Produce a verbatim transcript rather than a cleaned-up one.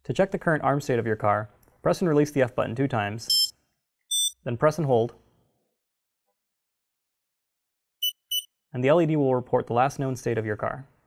To check the current arm state of your car, press and release the F button two times, then press and hold, and the L E D will report the last known state of your car.